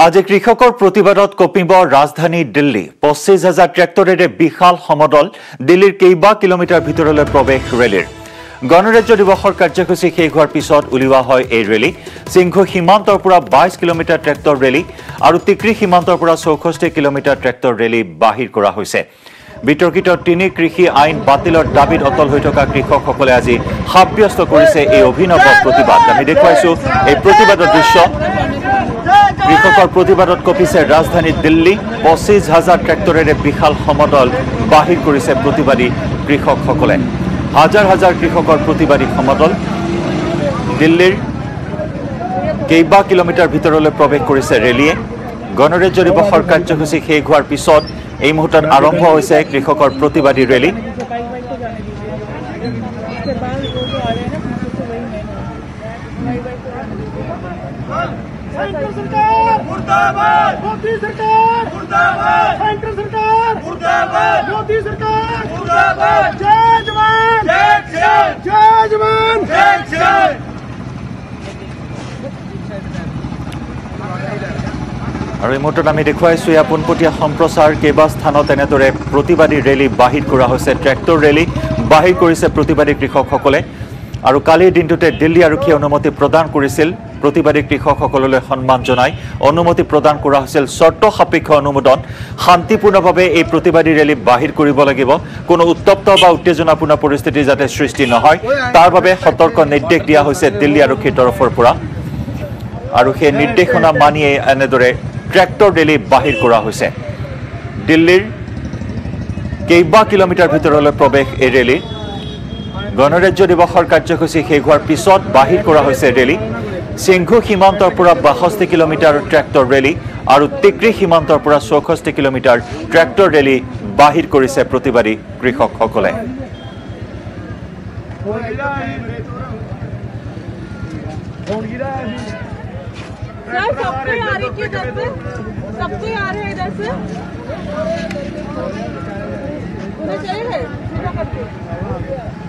আজি কৃষকৰ প্ৰতিবাদত কপিব ৰাজধানী দিল্লী ২৫,০০০ ট্ৰেক্টৰেৰে বিশাল সমদল দিল্লীৰ কেইবা কিলোমিটাৰ ভিতৰলৈ প্ৰৱেশ ৰেলীৰ গণৰাজ্য দিৱসৰ কাৰ্যসূচী শেষ হোৱাৰ পিছত উলিওৱা হয় এই ৰেলী সিংঘু সীমান্তৰ পৰা ২২ কিলোমিটাৰ ট্ৰেক্টৰ ৰেলী আৰু টিকৰি সীমান্তৰ পৰা ৬৪ কিলোমিটাৰ ট্ৰেক্টৰ ৰেলী বাহিৰ কৰা হৈছে বিতৰ্কিত তিনি কৃষি আইন বাতিলৰ দাবীত অটল হৈ থকা কৃষকসকলে আজি সাব্যস্ত কৰিছে এই অভিনৱ প্ৰতিবাদ আমি দেখুৱাইছো এই প্ৰতিবাদৰ দৃশ্য কৃষকৰ প্ৰতিবাদত কপিছে ৰাজধানী দিল্লী ২৫,০০০ ট্ৰেক্টৰেৰে বিশাল সমদল বাহিৰ কৰিছে প্ৰতিবাদী কৃষকসকলে হাজাৰ হাজাৰ কৃষকৰ প্ৰতিবাদী সমদল দিল্লীৰ কেইবা কিলোমিটাৰ ভিতৰলৈ প্ৰৱেশ কৰিছে ৰেলীয়ে গণৰাজ্য দিৱসৰ কাৰ্যসূচী শেষ হোৱাৰ পিছত এই মুহূৰ্তত আৰম্ভ হৈছে কৃষকৰ প্ৰতিবাদী ৰেলী सेंट्रल सरकार मुर्दाबाद मोदी सरकार मुर्दाबाद सेंट्रल सरकार मुर्दाबाद मोदी सरकार मुर्दाबाद जय जवान जय किसान जय जवान जय किसान আৰু এই মুহূৰ্তত আমি দেখুৱাইছো এই পোনপটীয়া সম্প্ৰচাৰ কেইবা স্থানত এনেদৰে প্ৰতিবাদী ৰেলী বাহিৰ কৰা হৈছে ট্ৰেক্টৰ ৰেলী বাহিৰ কৰিছে প্ৰতিবাদী কৃষকসকলে আৰু কালিৰ দিনটোতে দিল্লী আৰক্ষীয়ে অনুমতি প্ৰদান কৰিছিল প্ৰতিবাদী কৃষকসকললৈ সন্মান জনাই অনুমতি প্ৰদান কৰা হৈছিল চৰ্ত সাপেক্ষ অনুমোদন শান্তিপূৰ্ণভাৱে এই প্ৰতিবাদী ৰেলী বাহিৰ কৰিব লাগিব কোনো উত্তপ্ত বা উত্তেজনাপূৰ্ণ পৰিস্থিতি যাতে সৃষ্টি নহয় তাৰ বাবে সতৰ্ক নিৰ্দেশ দিয়া হৈছে দিল্লী আৰক্ষীৰ তৰফৰ পৰা আৰু সেই নিৰ্দেশনা মানিয়ে এনেদৰে ট্ৰেক্টৰ ৰেলী বাহিৰ কৰা হৈছে দিল্লীৰ কেইবা কিলোমিটাৰ ভিতৰলৈ প্ৰৱেশ এই ৰেলী গণৰাজ্য দিৱসৰ কাৰ্যসূচী শেষ হোৱাৰ পিছত বাহিৰ কৰা হৈছে ৰেলী সিংঘু সীমান্তৰ পৰা ৬২ কিলোমিটাৰ ট্ৰেক্টৰ ৰেলী আৰু টিকৰি সীমান্তৰ পৰা ৬৪ কিলোমিটাৰ ট্ৰেক্টৰ ৰেলী বাহিৰ কৰিছে প্ৰতিবাদী কৃষকসকলে सबको